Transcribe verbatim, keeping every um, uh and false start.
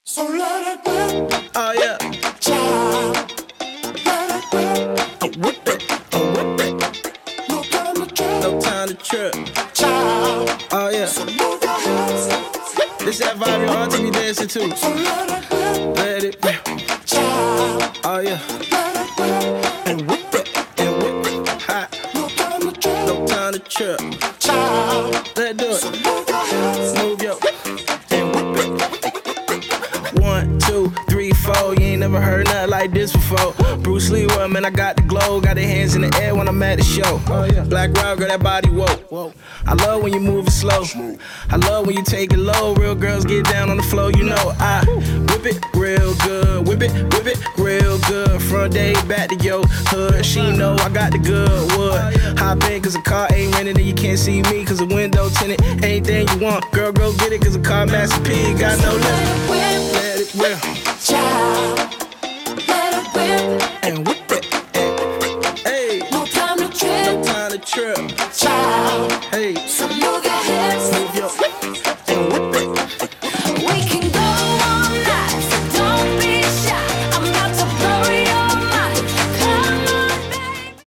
So let it whip. Oh yeah. Child. Let it whip. I whip it. I whip it. No time to trip. No time to trip. Child. Oh yeah. So move your hands. This that vibe your auntie be dancing to. So let it whip. Let it whip. Child. Oh yeah. Let it whip. And whip it. And whip it. Hot. No time to trip. No time to trip. Child. Let's do So it. move your hands. Move your and whip it. One, two, three, four. You ain't never heard nothing like this before. Bruce Lee, well, man, I got the glow. Got the hands in the air when I'm at the show. Oh, yeah. Black Rob, girl, that body whoa. I love when you move it slow. I love when you take it low. Real girls get down on the floor. You know I whip it real good. Whip it, whip it real good. Front day, back to your hood. She know I got the good wood. Hop in cause the car ain't rented and you can't see me cause the window tinted. Anything you want, girl, go get it cause the car Master P got no limit. Let it whip. Child. Let it whip. And whip it. And, hey. No time to trip. No time to trip. Child. Hey. So